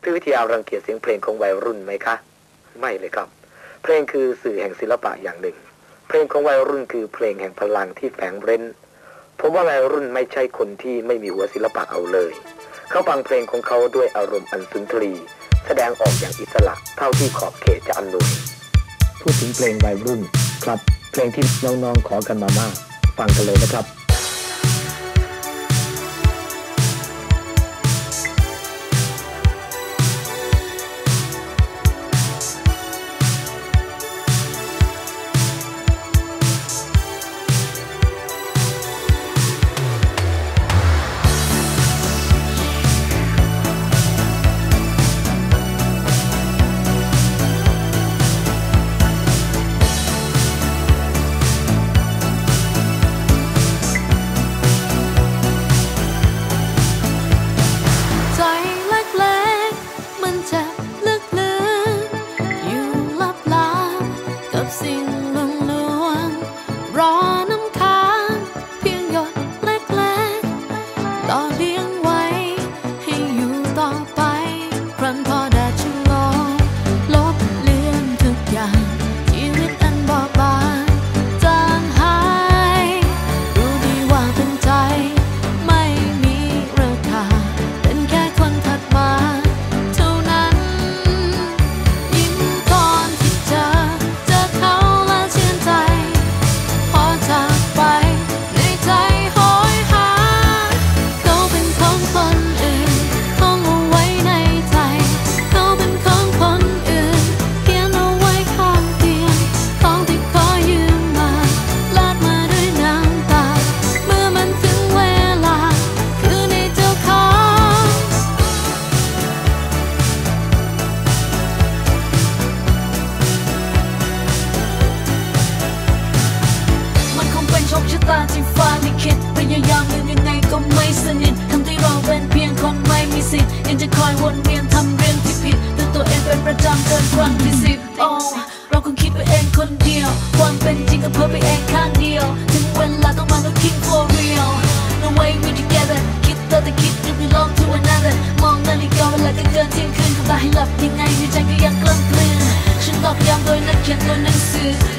พี่วิทยารังเกียจเสียงเพลงของวัยรุ่นไหมคะไม่เลยครับเพลงคือสื่อแห่งศิลปะอย่างหนึ่งเพลงของวัยรุ่นคือเพลงแห่งพลังที่แฝงเร้นผมว่าวัยรุ่นไม่ใช่คนที่ไม่มีหัวศิลปะเอาเลยเขาฟังเพลงของเขาด้วยอารมณ์อันสุนทรีแสดงออกอย่างอิสระเท่าที่ขอบเขตจะอำนวยพูดถึงเพลงวัยรุ่นครับเพลงที่น้องๆขอกันมามากฟังกันเลยนะครับที่ฟ้าลิขิตพยายามลืมยังไงก็ไม่สนิทคำที่เราเป็นเพียงคนไม่มีสิทธิ์ยังจะคอยวนเวียนทำเรื่องที่ผิดแต่ตัวเองเป็นประจำเกินครั้งที่10เราคงคิดไปเองคนเดียวความเป็นจริงก็เพ้อไปเองข้างเดียวถึงเวลาต้องมา looking for real no way we together คิดแต่คิด you belong to another มองนาฬิกาเวลาก็เกินเที่ยงคืนคำตาให้หลับยังไงในใจก็ยังกล้ำกลืนฉันตอกย้ำโดยนักเขียนตัวหนังสือ